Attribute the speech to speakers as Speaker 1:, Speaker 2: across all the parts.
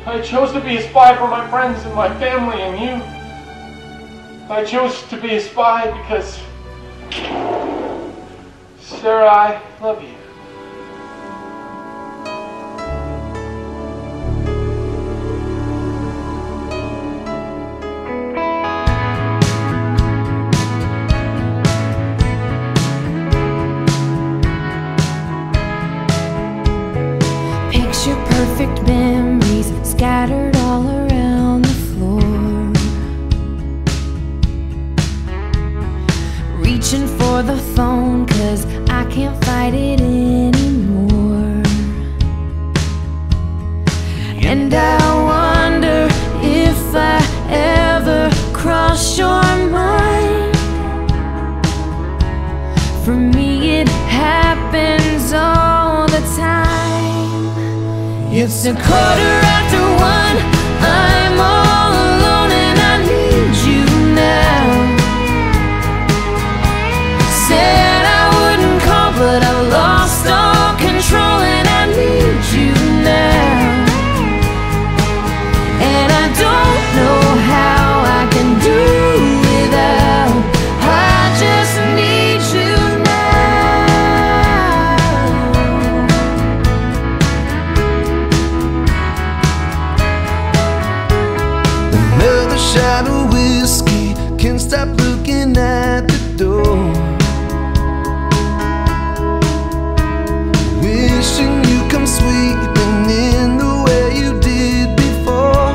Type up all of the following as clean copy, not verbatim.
Speaker 1: I chose to be a spy for my friends and my family and you. I chose to be a spy because, Sarah, I love you.
Speaker 2: Picture perfect memories scattered all around the floor, reaching for the phone 'cause I can't fight it anymore. And I wonder if I ever cross your mind. For me it happens all the time. It's 1:15, I'm all alone and I need you now. Said I wouldn't call, but I've lost all control and I need you now. And I don't know how I can do without. I just need you now.
Speaker 3: Another shot of whiskey, can't stop looking at the door. Wishing you come sweeping in the way you did before.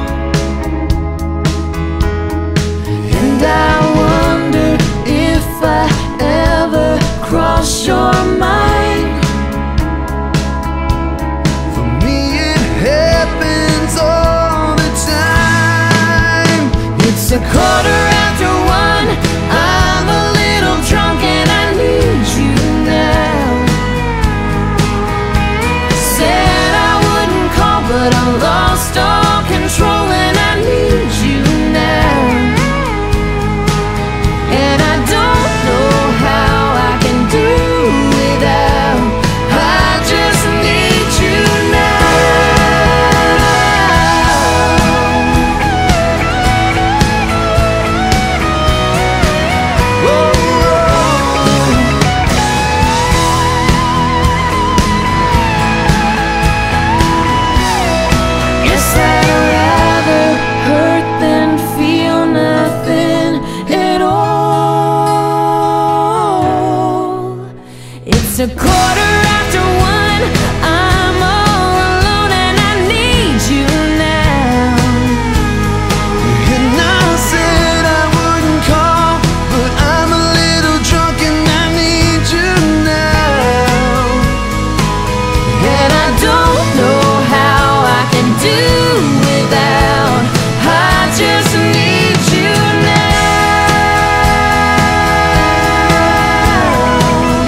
Speaker 2: And I wonder if I ever cross your mind.
Speaker 3: For me it happens all the time.
Speaker 2: It's 1:15, I'm a little drunk and I need you now. Said I wouldn't call, but I lost all control and I need you now. And I don't know how I can do without. I just need you now. Guess I'd rather hurt than feel nothing at all. It's 1:15, I'm all alone and I need you now.
Speaker 3: And I said I wouldn't call, but I'm a little drunk and I need you now.
Speaker 2: And I don't know how I can do without. I just need you now.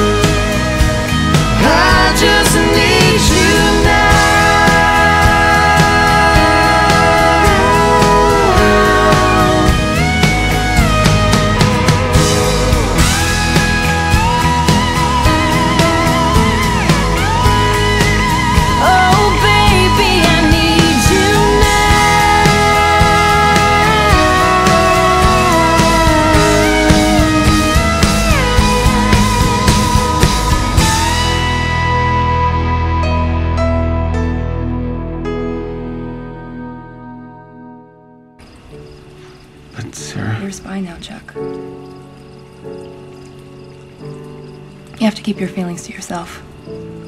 Speaker 2: I just need you now. Oh baby, I need you
Speaker 1: But Sarah,
Speaker 4: You're a spy now, Chuck. You have to keep your feelings to yourself.